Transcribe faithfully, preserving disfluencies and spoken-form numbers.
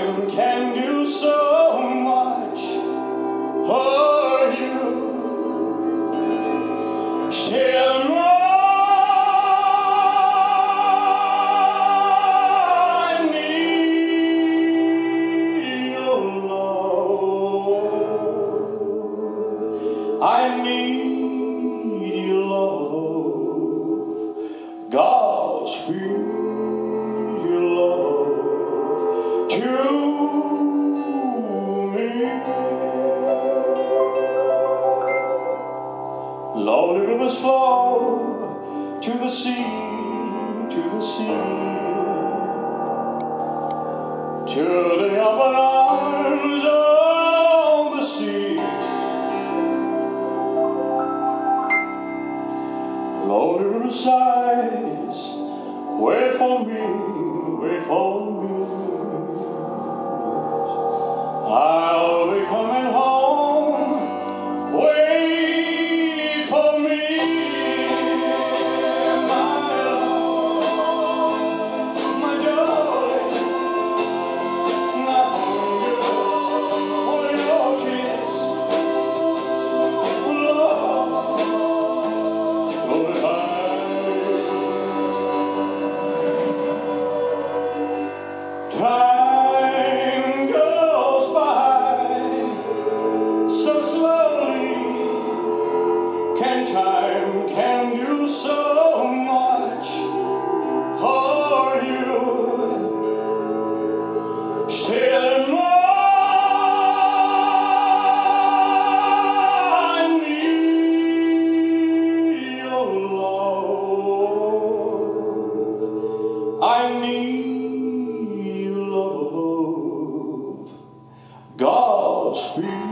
time can do so much for you. Still I need your love. I need your love. God's free. To me, lonely rivers flow to the sea, to the sea, to the open arms of the sea. Lonely river sighs, wait for me, wait for me. I'll be coming home, wait for me, my love, my darling. I hunger for your kiss, love, Lord, time. Time can do so much for you. Still I need your love. I need your love. God's free.